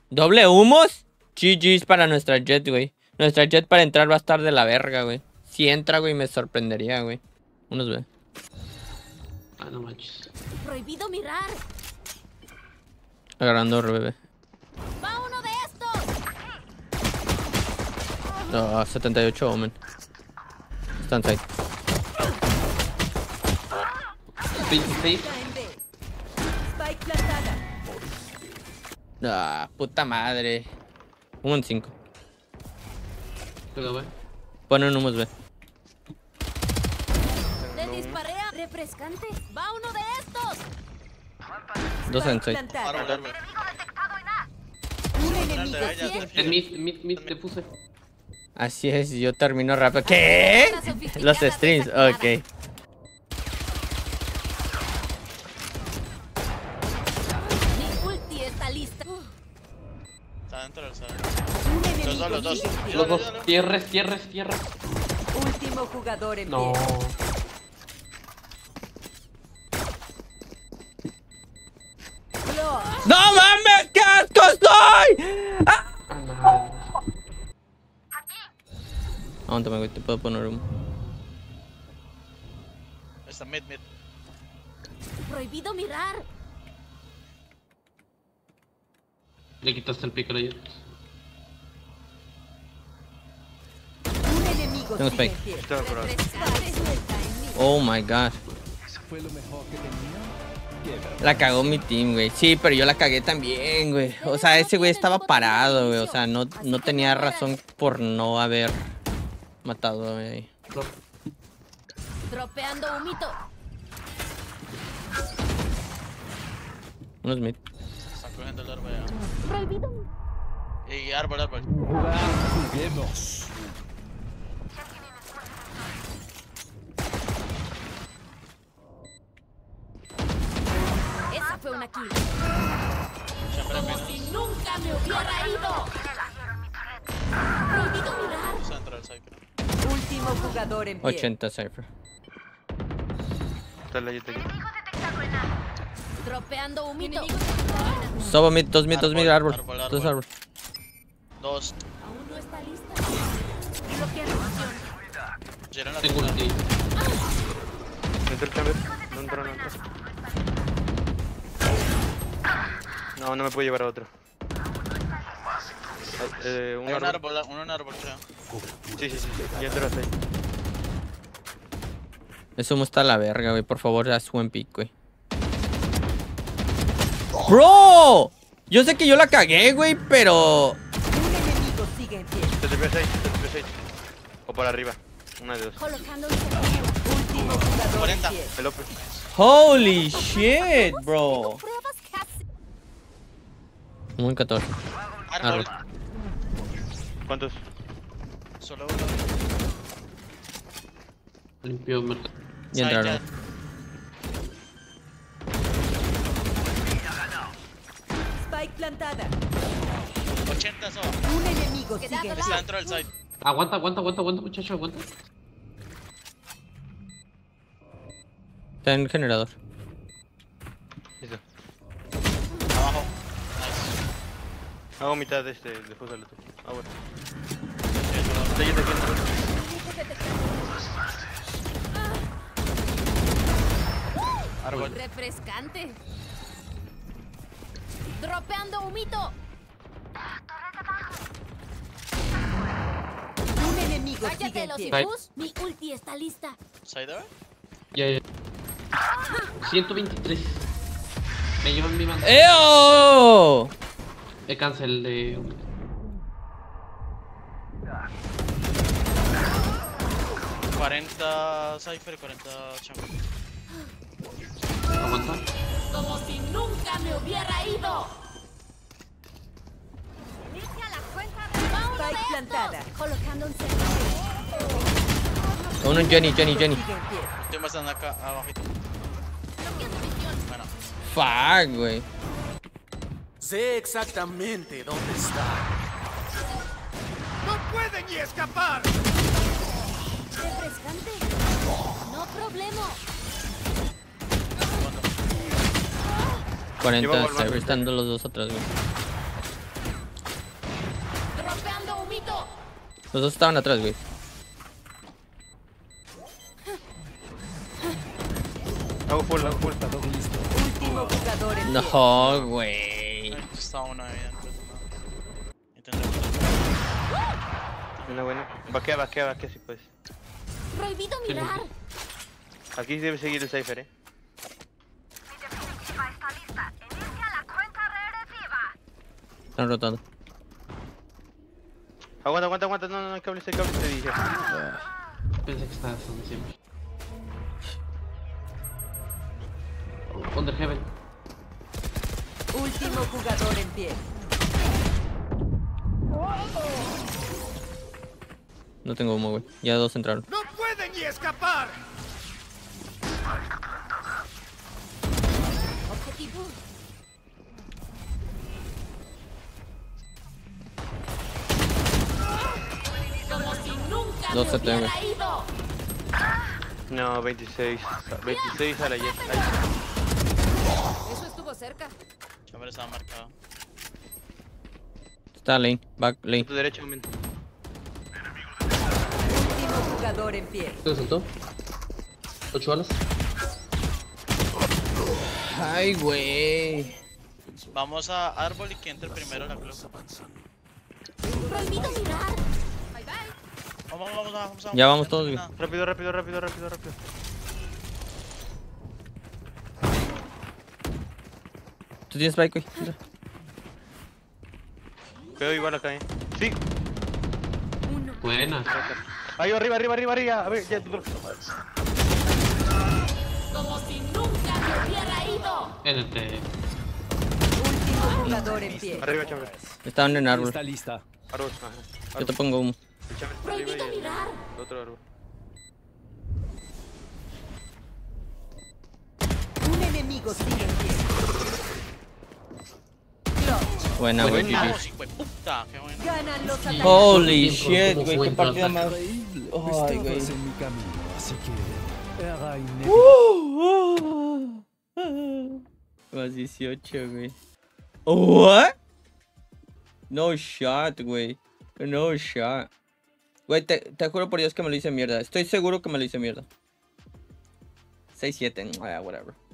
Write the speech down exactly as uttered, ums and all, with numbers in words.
¿Doble humos? G G's para nuestra Jet, güey. Nuestra Jet para entrar va a estar de la verga, güey. Si entra, güey, me sorprendería, güey. Unos ve. Ah, no manches. Prohibido mirar. Agarrando bebé. Va uno de estos. No, setenta y ocho, Omen. Están side. veintiséis. Spike plantada. Ah, puta madre. Humo en cinco. Pero, güey. Ponen humos, ve. Le disparé a... Refrescante. Va uno de estos. Dos en seis. Árbol, árbol. Un enemigo Ya, sigue. En mid, mid, mid, te puse. Así es, yo termino rápido. ¿Qué? Los streams, ok. Mi ulti está lista. Está dentro del sal. Un Los enemigo dos, los dos. sigue. Los dos. Tierres, tierres, tierres. Último jugador en No. pie. ¡No mames! ¡Qué asco soy! ¡Ah! Ah, madre. Aguántame, güey, te puedo poner humo. Está mid, mid. Prohibido mirar. Le quitaste el pico a ella. Un enemigo Tengo sigue spike. en pie. Está por ahí. Refrescante suelta en mí. Oh my god. Fue lo mejor que tenía. Qué verdad. La cagó mi team, güey. Sí, pero yo la cagué también, güey. O sea, ese güey estaba parado, güey. O sea, no, no tenía razón por no haber matado, güey. Dropeando humito. Unos mid. Están cogiendo el árbol ya. Prohibido. Y árbol, árbol. Jugar, juguemos. Esa fue una kill. Siempre Como menos. si nunca me hubiera ido. Prohibido mirar. Está dentro del sal, creo. Último jugador en pie. ochenta Cypher. Está la Jet aquí. Dropeando humito. Sobo mid, dos mid, dos mid, árbol. Árbol, Dos árbol. árbol. Dos. Aún no está lista. Bloqueando visión. Llegaron la Tengo ulti. ¿Entró el chamber? No entró, no entró. No, no me puedo llevar a otro. Ay, eh, un Hay un árbol. árbol, uno en árbol, creo. Sí, sí, sí. Ya entró hasta ahí. Eso humo está a la verga, güey. Por favor, haz buen pick, güey. ¡Bro! Yo sé que yo la cagué, güey, pero... Un enemigo sigue en pie. Se te pesa ahí, se te pesa ahí. O por arriba. Una de dos. Colocando un segundo. Último jugador cuarenta. en pie. El Ope. Holy shit, bro. Pruebas casi. Muy catorce. Árbol. Árbol. ¿Cuántos? Solo uno. Limpio mercado. Y entraron. Side Spike plantada. jet. ochenta son. Un enemigo sigue en Está pie. dentro del side. Aguanta, aguanta, aguanta, aguanta, muchacho, aguanta. Está en el generador. Listo. Abajo. Nice. Hago mitad de este, después del otro. Ah, bueno. Ok, La Jet aquí entró. árbol. Refrescante. Dropeando humito. Un enemigo sigue Cállate en los pie. hijos. Mi ulti está lista. Side A. Ya, ya. ciento veintitrés. Me llevan mi mano. ¡Eo! Me cancel de. cuarenta Cypher, cuarenta Chamber. Aguanta. Como si nunca me hubiera ido. Va uno de Spike plantada. estos. Colocando un centro. Uno en Jenny, Jenny, Jenny. Sigue en pie. Estoy más acá abajito. Bueno, Fuck, güey. Sé exactamente dónde está. ¡No pueden ni escapar! Refrescante. No problema. cuarenta Lleva Cypher. Están los dos atrás, güey. Los dos estaban atrás, güey. Hago full, hago full. Último jugador en pie. No, güey. Ay, está una vida. Intenta. Una buena. Vaquea, vaquea, vaquea si puedes. Prohibido mirar. Aquí debe seguir el Cypher, eh. Están rotando. Aguanta, aguanta, aguanta. No, no, no, cable, cable, te dije. Pensé que estabas donde siempre. Under Heaven. Último jugador en pie. No tengo humo, güey. Ya dos entraron. ¡No pueden ni escapar! Objetivo. Como si nunca Dos me se tengo. hubiera ido. No, veintiséis. veintiséis a la Jet. Ahí. Eso estuvo cerca. Chamber estaba marcado. Está lane. Back lane. A tu derecha, un momento. Último jugador en pie. ¿Te saltó? ¿Ocho balas? Ay, güey. Vamos a árbol y que entre primero la club. Prohibido mirar. Vamos, vamos, vamos, vamos. Ya vamos todos, güey. Rápido, rápido, rápido, rápido, rápido. Tú tienes spike, güey. Mira. Veo igual acá, eh. Sí. Buena. Ahí, arriba, arriba, arriba, arriba. A ver, ya tú. Como si nunca me hubiera ido. N T. Último jugador en pie. Arriba, Chamber. Estaban en árbol. Está lista. Árbol, ajá. Yo te pongo humo. El Chamber está arriba Prohibido y el- mirar. el otro árbol. Un enemigo sigue en pie. Clutch. Buena, güey. Buena. G G. Vamos, hijo de puta, qué bueno. Ganan los ataques. Holy Tiempo, shit, ¿cómo güey. fue Qué en partida total? más. Increíble. Ay, Estabas güey. en mi camino, así que era inevitable. Más dieciocho, güey. What? No shot, güey. No shot. Güey, te, te juro por Dios que me lo hice mierda. Estoy seguro que me lo hice mierda. seis siete. Ah, whatever.